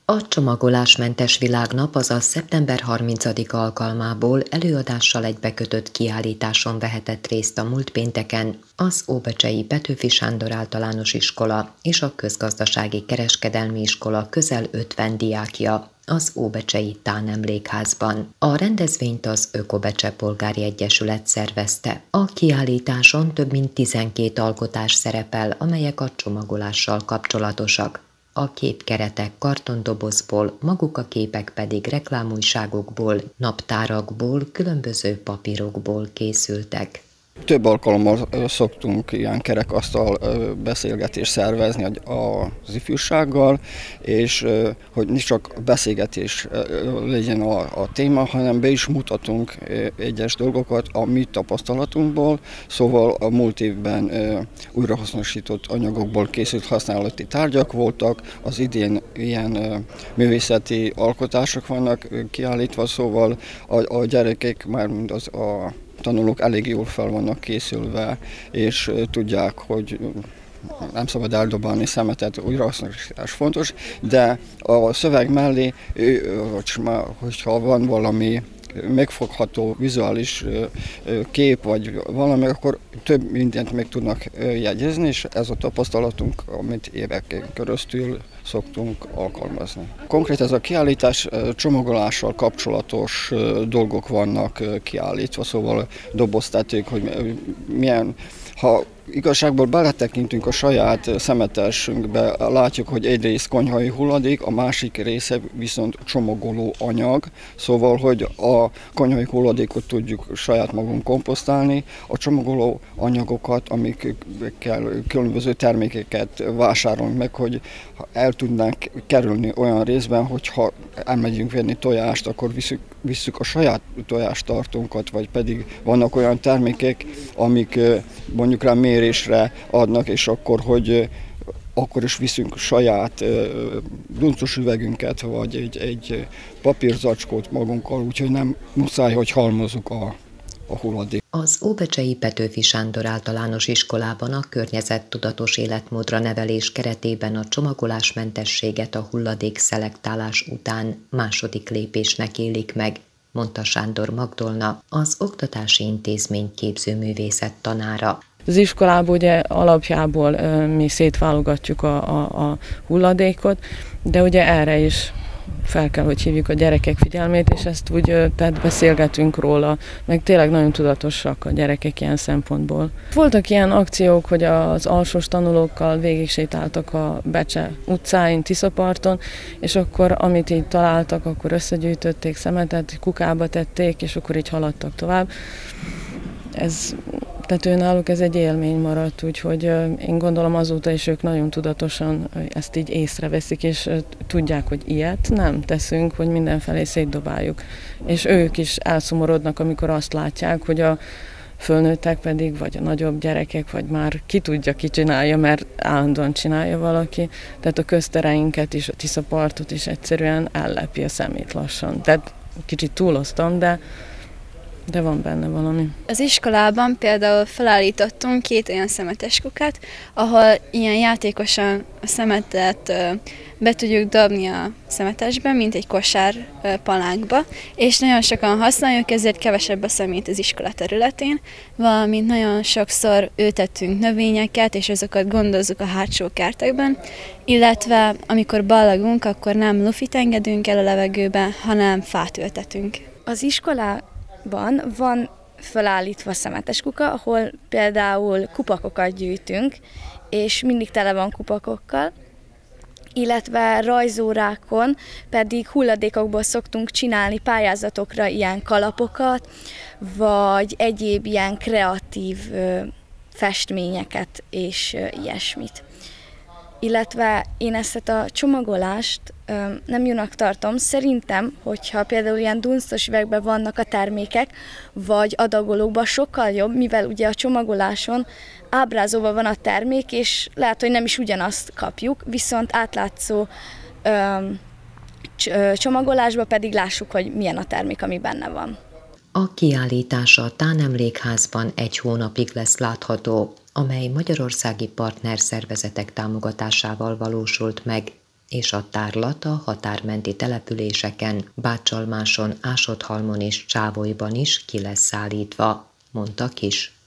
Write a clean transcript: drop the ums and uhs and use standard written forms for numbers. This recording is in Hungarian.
A csomagolásmentes világnap, azaz szeptember 30. alkalmából előadással egybekötött kiállításon vehetett részt a múlt pénteken az Óbecsei Petőfi Sándor Általános Iskola és a Közgazdasági Kereskedelmi Iskola közel 50 diákja az Óbecsei Tánemlékházban. A rendezvényt az Ökobecse Polgári Egyesület szervezte. A kiállításon több mint 12 alkotás szerepel, amelyek a csomagolással kapcsolatosak. A képkeretek kartondobozból, maguk a képek pedig reklámújságokból, naptárakból, különböző papírokból készültek. Több alkalommal szoktunk ilyen kerekasztal beszélgetést szervezni az ifjúsággal, és hogy nem csak beszélgetés legyen a téma, hanem be is mutatunk egyes dolgokat a mi tapasztalatunkból. Szóval a múlt évben újrahasznosított anyagokból készült használati tárgyak voltak, az idén ilyen művészeti alkotások vannak kiállítva, szóval a gyerekek már mind a tanulók elég jól fel vannak készülve, és tudják, hogy nem szabad eldobálni szemetet, újrahasznosítás fontos, de a szöveg mellé, hogyha van valami megfogható vizuális kép, vagy valami, akkor több mindent meg tudnak jegyezni, és ez a tapasztalatunk, amit éveken keresztül szoktunk alkalmazni. Konkrét ez a kiállítás, csomagolással kapcsolatos dolgok vannak kiállítva, szóval doboztetők, hogy milyen, ha igazságból beletekintünk a saját szemetesünkbe, látjuk, hogy egyrészt konyhai hulladék, a másik része viszont csomagoló anyag, szóval, hogy a konyhai hulladékot tudjuk saját magunk komposztálni, a csomagoló anyagokat, amikkel különböző termékeket vásárolunk meg, hogy el tudnánk kerülni olyan részben, hogyha elmegyünk venni tojást, akkor visszük a saját tojástartónkat, vagy pedig vannak olyan termékek, amik mondjuk rá mérésre adnak, és akkor is viszünk saját duncos üvegünket, vagy egy papírzacskót magunkkal, úgyhogy nem muszáj, hogy halmozzuk a hulladék. Az Óbecsei Petőfi Sándor Általános Iskolában a környezettudatos életmódra nevelés keretében a csomagolásmentességet a hulladék szelektálás után második lépésnek élik meg, mondta Sándor Magdolna, az Oktatási Intézmény képzőművészet tanára. Az iskolában ugye alapjából mi szétválogatjuk a hulladékot, de ugye erre is fel kell, hogy hívjuk a gyerekek figyelmét, és ezt úgy tehát beszélgetünk róla, meg tényleg nagyon tudatosak a gyerekek ilyen szempontból. Voltak ilyen akciók, hogy az alsós tanulókkal végig sétáltak a Becse utcáin, Tiszaparton, és akkor amit így találtak, akkor összegyűjtötték szemetet, kukába tették, és akkor így haladtak tovább. Tehát náluk ez egy élmény maradt, úgyhogy én gondolom azóta is ők nagyon tudatosan ezt így észreveszik, és tudják, hogy ilyet nem teszünk, hogy mindenfelé szétdobáljuk. És ők is elszomorodnak, amikor azt látják, hogy a fölnőttek pedig, vagy a nagyobb gyerekek, vagy már ki tudja, ki csinálja, mert állandóan csinálja valaki. Tehát a köztereinket is, a Tiszapartot is egyszerűen ellepi a szemét lassan. Tehát kicsit túloztam, de van benne valami. Az iskolában például felállítottunk 2 olyan szemetes kukát, ahol ilyen játékosan a szemetet be tudjuk dobni a szemetesbe, mint egy kosár palánkba, és nagyon sokan használjuk, ezért kevesebb a szemét az iskola területén, valamint nagyon sokszor ültettünk növényeket, és azokat gondozzuk a hátsó kertekben, illetve amikor ballagunk, akkor nem lufit engedünk el a levegőbe, hanem fát ültetünk. Az iskolában van felállítva szemetes kuka, ahol például kupakokat gyűjtünk, és mindig tele van kupakokkal, illetve rajzórákon pedig hulladékokból szoktunk csinálni pályázatokra ilyen kalapokat, vagy egyéb ilyen kreatív festményeket és ilyesmit. Illetve én ezt a csomagolást nem jónak tartom. Szerintem, hogyha például ilyen dunsztos üvegben vannak a termékek, vagy adagolókban sokkal jobb, mivel ugye a csomagoláson ábrázolva van a termék, és lehet, hogy nem is ugyanazt kapjuk, viszont átlátszó csomagolásban pedig lássuk, hogy milyen a termék, ami benne van. A kiállítás a Tánemlékházban 1 hónapig lesz látható, amely magyarországi partnerszervezetek támogatásával valósult meg. és a tárlat a határmenti településeken, Bácsalmáson, Ásodhalmon és Csávolyban is ki lesz szállítva, mondta Kiss.